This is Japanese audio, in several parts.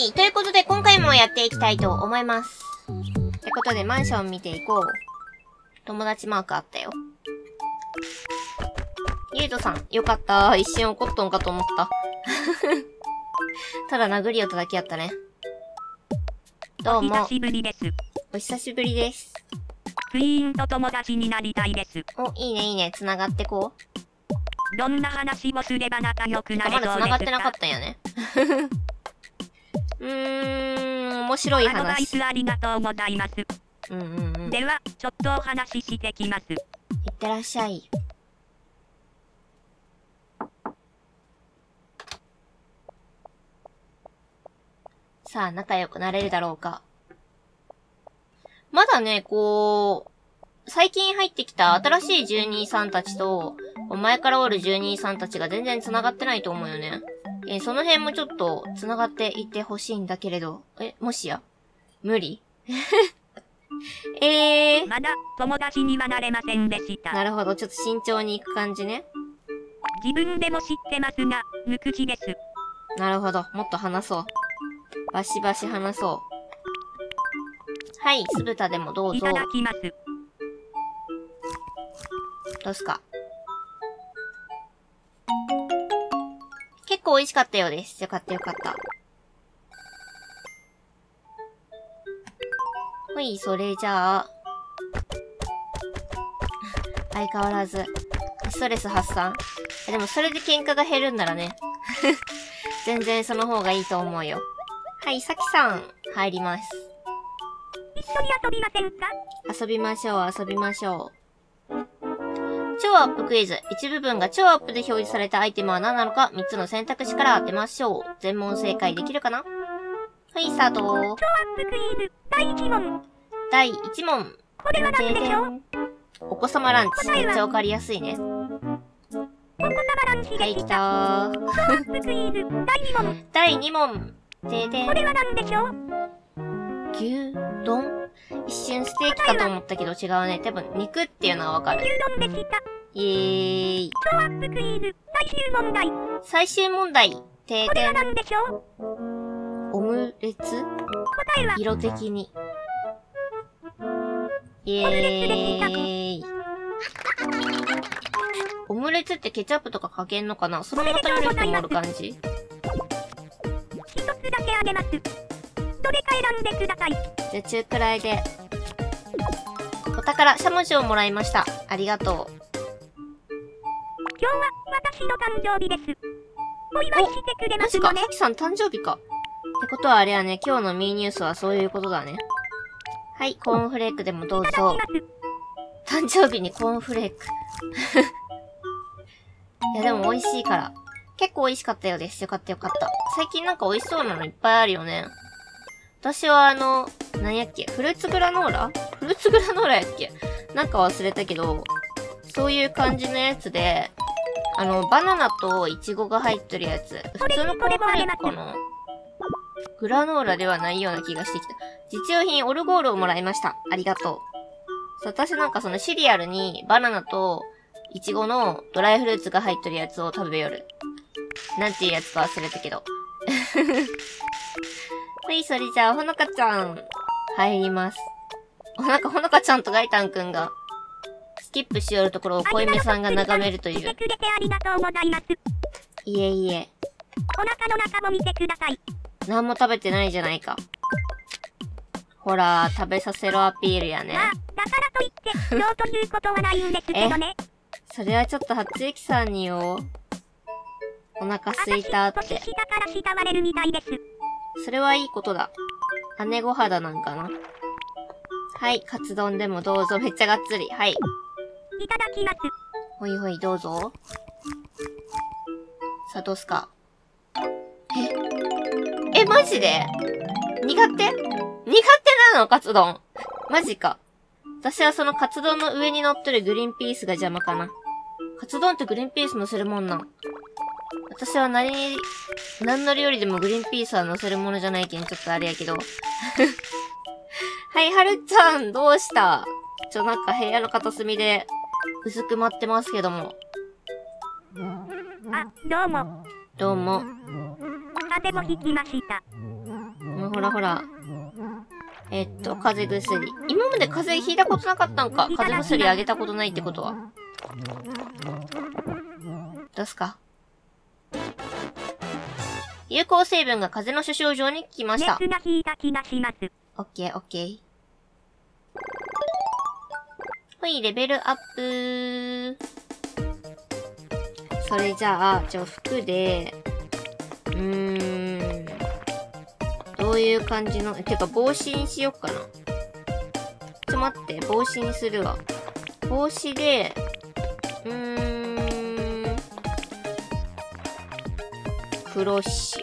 い。ということで、今回もやっていきたいと思います。ってことで、マンション見ていこう。友達マークあったよ。ゆうとさん、よかった。一瞬怒っとんかと思った。ただ殴りを叩き合ったね。どうも。 お久しぶりです。 お久しぶりです。 クイーンと友達になりたいです。 お、いいねいいね。繋がってこう。 どんな話をすれば仲良くなれそうですか？ まだ繋がってなかったんやね。面白い話。 アドバイスありがとうございます。では、ちょっとお話ししてきます。 いってらっしゃい。さあ、仲良くなれるだろうか。まだね、最近入ってきた新しい住人さんたちと、前からおる住人さんたちが全然繋がってないと思うよね。その辺もちょっと繋がっていってほしいんだけれど。もしや無理まだ友達にはなれませんでした。 なるほど、ちょっと慎重に行く感じね。 自分でも知ってますが、無口です。 なるほど、もっと話そう。バシバシ話そう。はい、酢豚でもどうぞ。 いただきます。 どうすか？結構美味しかったようです。よかったよかった。ほい、それじゃあ。相変わらず、ストレス発散。でもそれで喧嘩が減るんならね。全然その方がいいと思うよ。はい、さきさん、入ります。 一緒に遊びませんか？ 遊びましょう、遊びましょう。超アップクイズ。一部分が超アップで表示されたアイテムは何なのか、3つの選択肢から当てましょう。全問正解できるかな？はい、スタート。超アップクイズ、第1問。 第1問。 これは何でしょう？ お子様ランチ。めっちゃわかりやすいね。 お子様ランチでした。 はい、来たー。 超アップクイズ、第2問。 第2問。 これは何でしょう？ 牛丼？一瞬ステーキかと思ったけど違うね。多分肉っていうのはわかる。 牛丼でした。 イエーイ。 超アップクイズ、最終問題。 最終問題。 これは何でしょう？ オムレツ？ 答えは色的に。イエーイ。オムレツってケチャップとかかけんのかな？そのまま食べる人もおる感じ？ 一つだけあげます。どれか選んでください。 じゃあ中くらいで。お宝、しゃもじをもらいました。ありがとう。 今日は私の誕生日です。お祝いしてくれますよね。 マジか、さきさん誕生日か。ってことはあれやね、今日のミーニュースはそういうことだね。はい、コーンフレークでもどうぞ。誕生日にコーンフレーク。いやでも美味しいから。結構美味しかったようです。よかったよかった。最近なんか美味しそうなのいっぱいあるよね。私は何やっけ？フルーツグラノーラやっけ？なんか忘れたけど、そういう感じのやつで、バナナとイチゴが入ってるやつ。普通のコーンフレークかな？グラノーラではないような気がしてきた。実用品オルゴールをもらいました。ありがとう。私なんかそのシリアルにバナナとイチゴのドライフルーツが入ってるやつを食べよる。なんていうやつか忘れたけど。はい、それじゃあ、ほのかちゃん、入ります。なんかほのかちゃんとガイタンくんが、スキップしよるところを小梅さんが眺めるという。 来てくれてありがとうございます。 いえいえ。 お腹の中も見てください。 何も食べてないじゃないか。ほら、食べさせろアピールやね。 だからといって、どうということはないんですけどね。 それはちょっと初雪さんによ。お腹すいたって。 私、年下から慕われるみたいです。 それはいいことだ。姉御肌なんかな。はい、カツ丼でもどうぞ。めっちゃがっつり。はい。 いただきます。 ほいほい、どうぞ。さあ、どうすか。マジで？苦手なの？カツ丼。マジか。私はそのカツ丼の上に乗ってるグリーンピースが邪魔かな。カツ丼ってグリーンピース乗せるもんなん。私は何乗りよりでもグリーンピースは乗せるものじゃないけん、ちょっとあれやけど。はい、はるちゃん、どうした？なんか部屋の片隅で、うずくまってますけども。 あ、どうも。 どうも。 風邪もひきました。 ほらほら。風邪薬。今まで風邪ひいたことなかったんか。風邪薬あげたことないってことは。どうすか？有効成分が風邪の諸症状に効きました。 熱が引いた気がします。 オッケーオッケー。ほい、レベルアップ。それじゃあ、服で、どういう感じの、てか帽子にしよっかな。待って、帽子にするわ。帽子で、クロッシュ。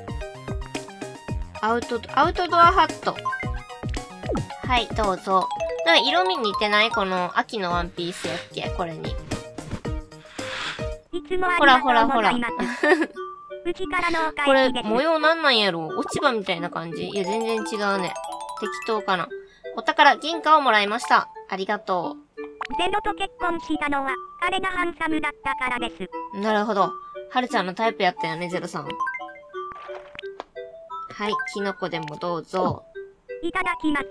アウトドアハット。はい、どうぞ。なんか色味似てない？この秋のワンピースやっけ？これに。ほらほらほら。これ、模様なんなんやろ？落ち葉みたいな感じ？いや、全然違うね。適当かな。お宝、銀貨をもらいました。ありがとゼロと結婚したのは、彼がハンサムだったからです。 う。なるほど。はるちゃんのタイプやったよね、ゼロさん。はい、キノコでもどうぞ。 いただきます。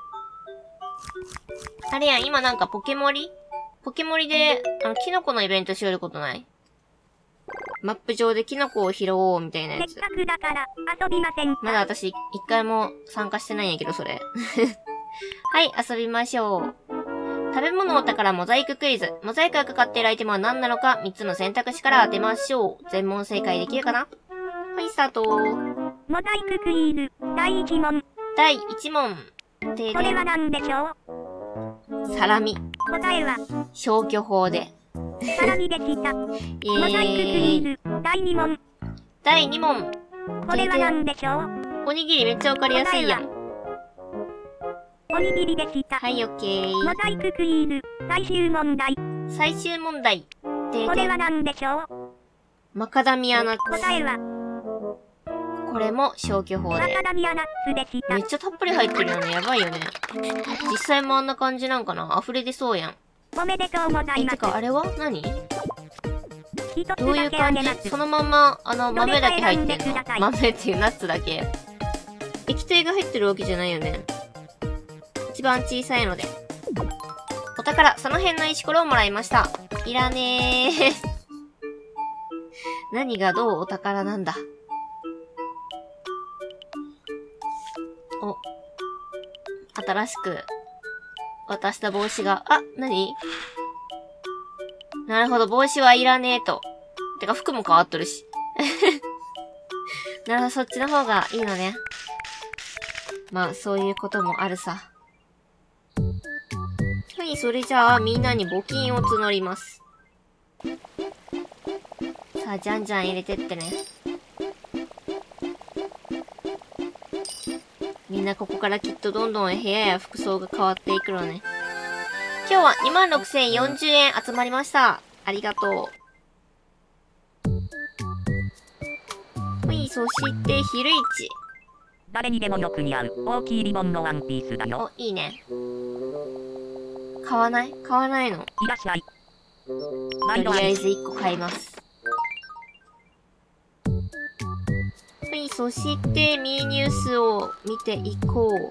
あれやん、今なんかポケモリで、キノコのイベントしよることない？マップ上でキノコを拾おうみたいなやつ。 せっかくだから遊びませんか？ まだ私一回も参加してないんやけど、それ。はい、遊びましょう。食べ物お宝モザイククイズ。モザイクがかかっているアイテムは何なのか3つの選択肢から当てましょう。全問正解できるかな？はい、スタート。 モザイククイズ、第1問。 第1問。 これは何でしょう？サラミ。 答えは消去法で。 サラミでした。モザイククイズ、第2問。 第2問。 これは何でしょう？ おにぎりめっちゃわかりやすいやん。 おにぎりでした。 はい、オッケー。 モザイククイズ、最終問題。 最終問題。 これは何でしょう？ マカダミアナッツ。 答えはこれも消去法で。 マカダミアナッツでした。 めっちゃたっぷり入ってるよね。やばいよね。実際もあんな感じなんかな？溢れ出そうやん。 おめでとうございます。 てか、あれは何？どどういう感じ？そのまま、豆だけ入ってんの？豆っていうナッツだけ。液体が入ってるわけじゃないよね。一番小さいので。お宝、その辺の石ころをもらいました。いらねー。何がどうお宝なんだ。お。新しく渡した帽子が、何？なるほど、帽子はいらねえと。てか服も変わっとるし。なるほど、そっちの方がいいのね。まあ、そういうこともあるさ。はい、それじゃあ、みんなに募金を募ります。さあ、じゃんじゃん入れてってね。みんなここからきっとどんどん部屋や服装が変わっていくのね。今日は26,040円集まりました。ありがとう。はい、そして、昼市。 誰にでもよく似合う大きいリボンのワンピースだよ。 お、いいね。買わないの？ いらっしゃい。 とりあえず1個買います。はい、そして、ミーニュースを見ていこう。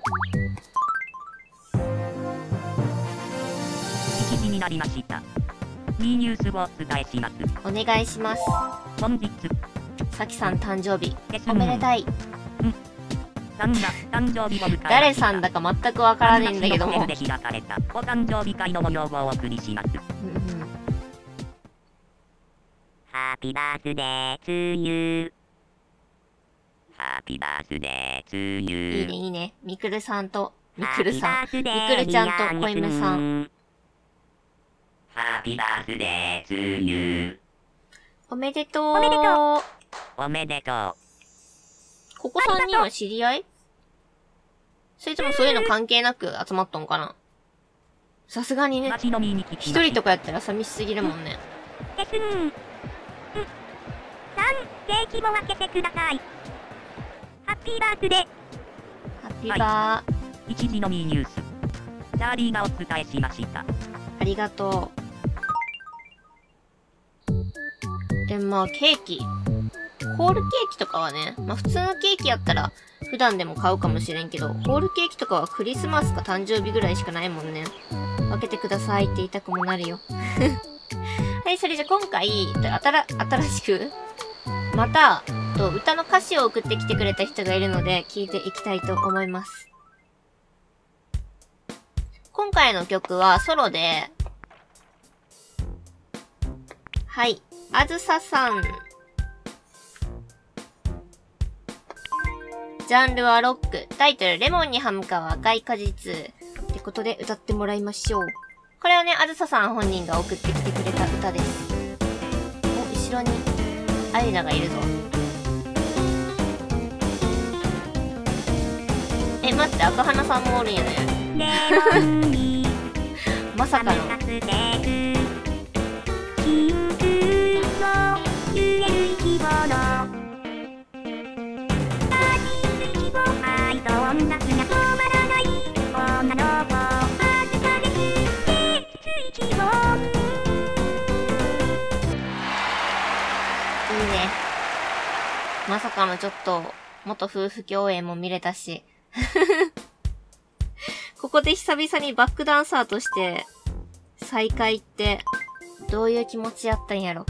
1時になりました。ミーニュースをお伝えします。 お願いします。 本日、 さきさん誕生日。おめでたい。 さんが誕生日を迎えました。 誰さんだか全くわからねえんだけども。 で開かれたお誕生日会の模様をお送りします。ハッピーバースデートゥーユー。ハッピーバースデートゥーユー。 いいねいいね。みくるちゃんと小夢さん。 ハッピーバースデートゥーユー。 おめでとう。 おめでとう。 ここ3人は知り合い？それともそういうの関係なく集まっとんかな？さすがにね。一人とかやったら寂しすぎるもんね。 さん、ケーキも分けてください。ハッピーバースデー。 ハッピーバー。 1時のミーニュース。チャーリーがお伝えしました。 ありがとう。でもまあ、ケーキ。 ホールケーキとかはね、まあ普通のケーキやったら普段でも買うかもしれんけど、ホールケーキとかはクリスマスか誕生日ぐらいしかないもんね。分けてくださいって言いたくもなるよ。はい、それじゃ今回、新しく、また、歌の歌詞を送ってきてくれた人がいるので、聞いていきたいと思います。今回の曲はソロで、はい、あずささん。ジャンルはロック、タイトルレモンに歯向かう赤い果実。ってことで歌ってもらいましょう。これはね、あずささん本人が送ってきてくれた歌です。お、後ろに、アイナがいるぞ。待って、赤花さんもおるんやね。まさかの。いいね。まさかのちょっと、元夫婦共演も見れたし。ここで久々にバックダンサーとして再会ってどういう気持ちやったんやろ。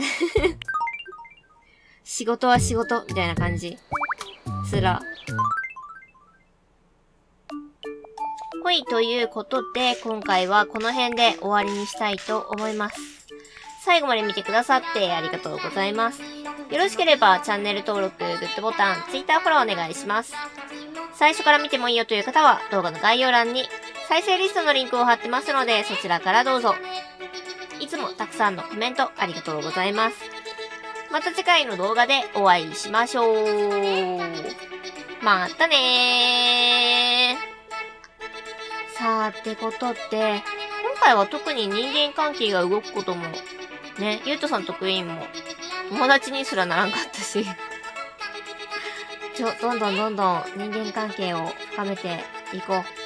仕事は仕事みたいな感じ。つら。ほい、ということで今回はこの辺で終わりにしたいと思います。最後まで見てくださってありがとうございます。よろしければチャンネル登録、グッドボタン、Twitter フォローお願いします。最初から見てもいいよという方は動画の概要欄に再生リストのリンクを貼ってますのでそちらからどうぞ。いつもたくさんのコメントありがとうございます。また次回の動画でお会いしましょう。またねー。さあってことで、今回は特に人間関係が動くこともね、ゆうとさんとクイーンも友達にすらならんかったし。どんどん人間関係を深めていこう。